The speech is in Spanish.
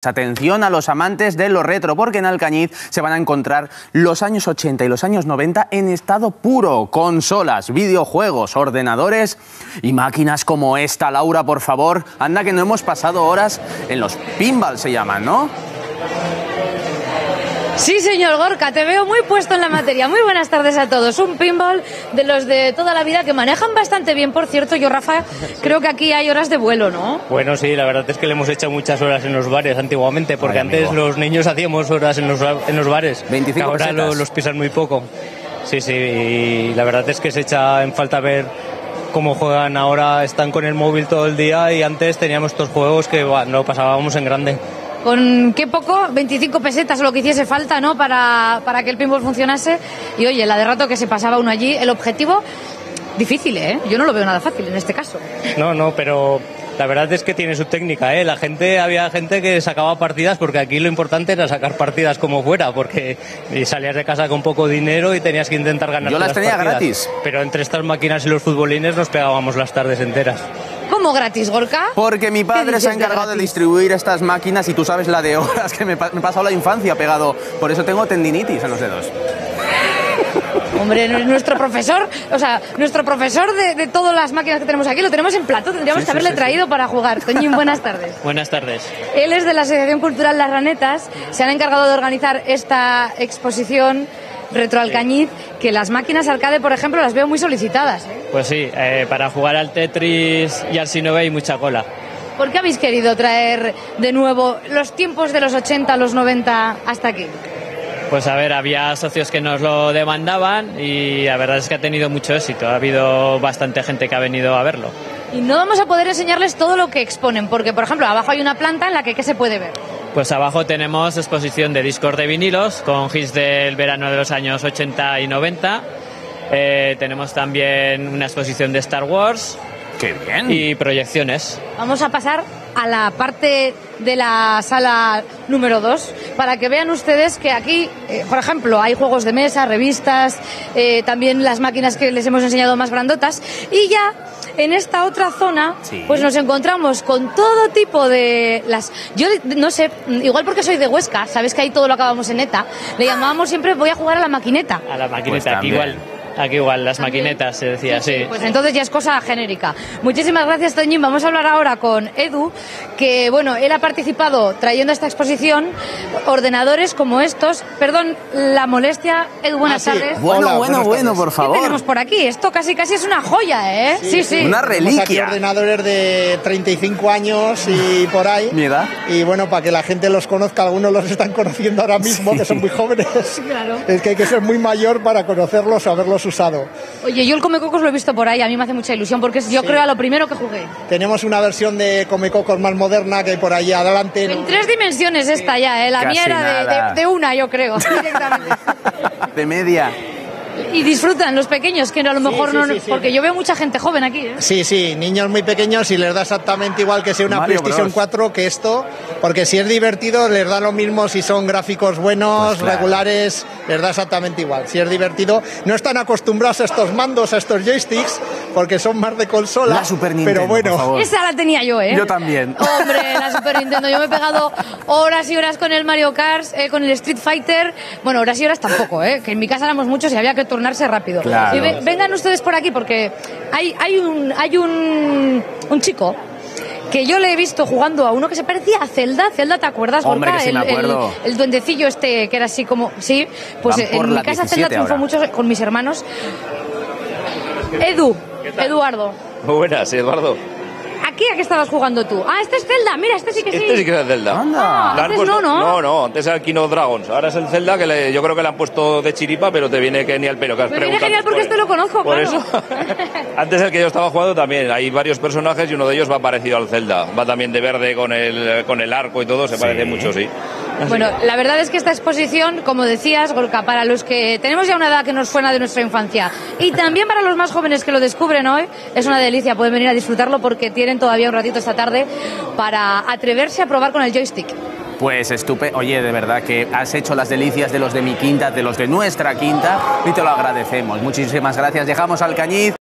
Atención a los amantes de lo retro, porque en Alcañiz se van a encontrar los años 80 y los años 90 en estado puro. Consolas, videojuegos, ordenadores y máquinas como esta. Laura, por favor, anda que no hemos pasado horas en los pinball, se llaman, ¿no? Sí, señor Gorka, te veo muy puesto en la materia. Muy buenas tardes a todos. Un pinball de los de toda la vida que manejan bastante bien, por cierto. Yo, Rafa, creo que aquí hay horas de vuelo, ¿no? Bueno, sí, la verdad es que le hemos hecho muchas horas en los bares antiguamente, porque antes los niños hacíamos horas en los bares. 25 ahora los pisan muy poco. Sí, sí, y la verdad es que se echa en falta ver cómo juegan ahora. Están con el móvil todo el día y antes teníamos estos juegos que no pasábamos en grande. Con qué poco, 25 pesetas o lo que hiciese falta, ¿no? Para que el pinball funcionase. Y oye, la de rato que se pasaba uno allí, el objetivo, difícil, ¿eh? Yo no lo veo nada fácil en este caso. No, pero la verdad es que tiene su técnica, ¿eh? Había gente que sacaba partidas, porque aquí lo importante era sacar partidas como fuera, porque salías de casa con poco dinero y tenías que intentar ganar. Yo las tenía gratis. Pero entre estas máquinas y los futbolines nos pegábamos las tardes enteras. ¿Cómo gratis, Gorka? Porque mi padre se ha encargado de distribuir estas máquinas y tú sabes la de horas que me he pasado la infancia pegado. Por eso tengo tendinitis en los dedos. Hombre, nuestro profesor, de todas las máquinas que tenemos aquí, lo tenemos en plato, tendríamos que haberle traído para jugar. Toñín, buenas tardes. Buenas tardes. Él es de la Asociación Cultural Las Ranetas, se han encargado de organizar esta exposición Retro Alcañiz, que las máquinas arcade, por ejemplo, las veo muy solicitadas, ¿eh? Pues sí, para jugar al Tetris y al Sinove hay mucha cola. ¿Por qué habéis querido traer de nuevo los tiempos de los 80, los 90 hasta aquí? Pues a ver, había socios que nos lo demandaban y la verdad es que ha tenido mucho éxito. Ha habido bastante gente que ha venido a verlo. Y no vamos a poder enseñarles todo lo que exponen, porque, por ejemplo, abajo hay una planta en la que ¿qué se puede ver? Pues abajo tenemos exposición de discos de vinilos con hits del verano de los años 80 y 90. Tenemos también una exposición de Star Wars. ¡Qué bien! Y proyecciones. Vamos a pasar a la parte de la sala número 2 para que vean ustedes que aquí, por ejemplo, hay juegos de mesa, revistas, también las máquinas que les hemos enseñado más grandotas, y ya en esta otra zona pues nos encontramos con todo tipo de yo no sé, igual porque soy de Huesca, sabes que ahí todo lo acabamos en ETA, le llamábamos siempre voy a jugar a la maquineta. A la maquineta, pues aquí igual, las maquinetas se decía, sí. Pues entonces ya es cosa genérica. Muchísimas gracias, Toñín. Vamos a hablar ahora con Edu, que bueno, él ha participado trayendo a esta exposición ordenadores como estos. Perdón la molestia, Edu, buenas tardes. Bueno, por favor. ¿Qué tenemos por aquí? Esto casi es una joya, ¿eh? Sí. Una reliquia. Aquí ordenadores de 35 años y por ahí. Mi edad. Y bueno, para que la gente los conozca, algunos los están conociendo ahora mismo, que son muy jóvenes. Claro. Es que hay que ser muy mayor para conocerlos o haberlos usado. Oye, yo el Comecocos lo he visto por ahí, a mí me hace mucha ilusión porque es, yo creo, a lo primero que jugué. Tenemos una versión de Comecocos más moderna que hay por allí adelante. En 3 dimensiones esta ya, ¿eh? La mía era de una, yo creo, directamente. De media. Y disfrutan los pequeños, que a lo mejor porque yo veo mucha gente joven aquí, ¿eh? Sí, niños muy pequeños y les da exactamente igual que sea una Mario PlayStation Bros. 4 que esto, porque si es divertido les da lo mismo si son gráficos buenos, pues claro, regulares, les da exactamente igual. Si es divertido, no están acostumbrados a estos mandos, a estos joysticks, porque son más de consola. La Super Nintendo, pero bueno, por favor. Esa la tenía yo, ¿eh? Yo también. Hombre, la Super Nintendo. Yo me he pegado horas y horas con el Mario Kart, con el Street Fighter. Bueno, horas y horas tampoco, ¿eh? Que en mi casa éramos muchos y había que turnarse rápido. Claro. Y vengan ustedes por aquí porque hay un chico que yo le he visto jugando a uno que se parecía a Zelda. Zelda, ¿te acuerdas, Gorka? Hombre, que sí me acuerdo. El duendecillo este que era así como... Sí, pues en mi casa Zelda triunfó mucho con mis hermanos. Eduardo. Muy buenas, sí, Eduardo. ¿Aquí a qué estabas jugando tú? Ah, este es Zelda, mira, este sí que sí. Este sí que es Zelda. Anda. Antes no, Antes era el Kino Dragons. Ahora es el Zelda que yo creo que le han puesto de chiripa, pero te viene genial pelo. Que has Me viene preguntado genial porque por este lo conozco, Por claro. eso. Antes el que yo estaba jugando también. Hay varios personajes y uno de ellos va parecido al Zelda. Va también de verde con el arco y todo. Se parece mucho, sí. Bueno, la verdad es que esta exposición, como decías, Gorka, para los que tenemos ya una edad que nos suena de nuestra infancia y también para los más jóvenes que lo descubren hoy, es una delicia. Pueden venir a disfrutarlo porque tienen todavía un ratito esta tarde para atreverse a probar con el joystick. Pues estupendo. Oye, de verdad que has hecho las delicias de los de mi quinta, de los de nuestra quinta, y te lo agradecemos. Muchísimas gracias. Dejamos Alcañiz.